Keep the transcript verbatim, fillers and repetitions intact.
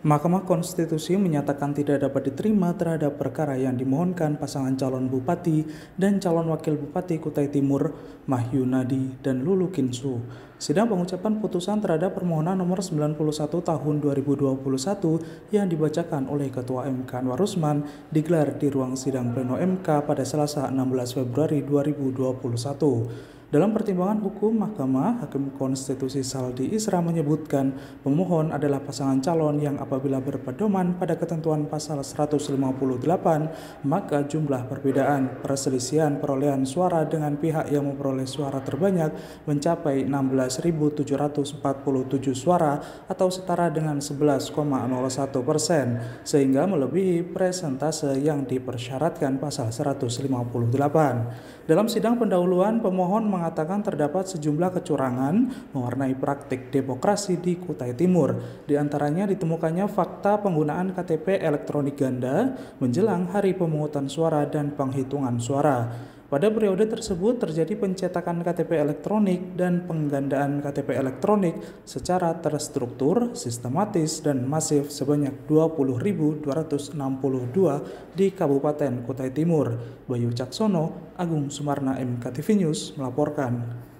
Mahkamah Konstitusi menyatakan tidak dapat diterima terhadap perkara yang dimohonkan pasangan calon bupati dan calon wakil bupati Kutai Timur, Mahyunadi dan Lulu Kinsu. Sidang pengucapan putusan terhadap permohonan nomor sembilan puluh satu tahun dua ribu dua puluh satu yang dibacakan oleh Ketua M K Anwar Usman digelar di ruang sidang pleno M K pada Selasa enam belas Februari dua ribu dua puluh satu. Dalam pertimbangan hukum Mahkamah, Hakim Konstitusi Saldi Isra menyebutkan pemohon adalah pasangan calon yang apabila berpedoman pada ketentuan pasal seratus lima puluh delapan, maka jumlah perbedaan perselisihan perolehan suara dengan pihak yang memperoleh suara terbanyak mencapai enam belas ribu tujuh ratus empat puluh tujuh suara atau setara dengan sebelas koma nol satu persen, sehingga melebihi presentase yang dipersyaratkan pasal seratus lima puluh delapan. Dalam sidang pendahuluan, pemohon mengatakan terdapat sejumlah kecurangan mewarnai praktik demokrasi di Kutai Timur. Di antaranya ditemukannya fakta penggunaan K T P elektronik ganda menjelang hari pemungutan suara dan penghitungan suara. Pada periode tersebut terjadi pencetakan K T P elektronik dan penggandaan K T P elektronik secara terstruktur, sistematis, dan masif sebanyak dua puluh ribu dua ratus enam puluh dua di Kabupaten Kutai Timur. Bayu Caksono, Agung Sumarna, M K T V News melaporkan.